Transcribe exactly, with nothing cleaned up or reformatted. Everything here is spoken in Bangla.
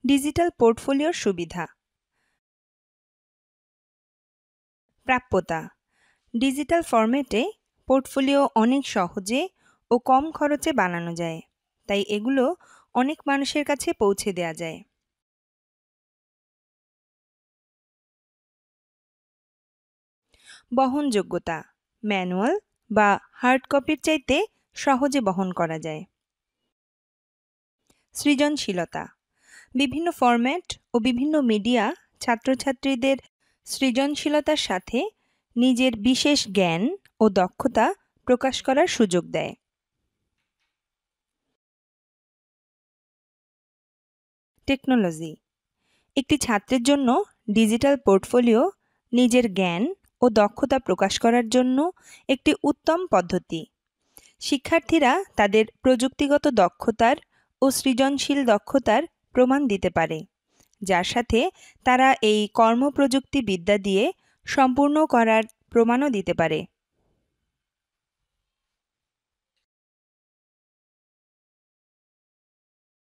ডিজিটাল পোর্টফোলিওর সুবিধা। প্রাপ্যতা। ডিজিটাল ফরম্যাটে পোর্টফোলিও অনেক সহজে ও কম খরচে বানানো যায়, তাই এগুলো অনেক মানুষের কাছে পৌঁছে দেওয়া যায়। বহনযোগ্যতা। ম্যানুয়াল বা হার্ড কপির চাইতে সহজে বহন করা যায়। সৃজনশীলতা। বিভিন্ন ফরম্যাট ও বিভিন্ন মিডিয়া ছাত্রছাত্রীদের সৃজনশীলতার সাথে নিজের বিশেষ জ্ঞান ও দক্ষতা প্রকাশ করার সুযোগ দেয়। টেকনোলজি। একটি ছাত্রের জন্য ডিজিটাল পোর্টফোলিও নিজের জ্ঞান ও দক্ষতা প্রকাশ করার জন্য একটি উত্তম পদ্ধতি। শিক্ষার্থীরা তাদের প্রযুক্তিগত দক্ষতার ও সৃজনশীল দক্ষতার প্রমাণ দিতে পারে, যার সাথে তারা এই কর্মপ্রযুক্তি বিদ্যা দিয়ে সম্পূর্ণ করার প্রমাণও দিতে পারে।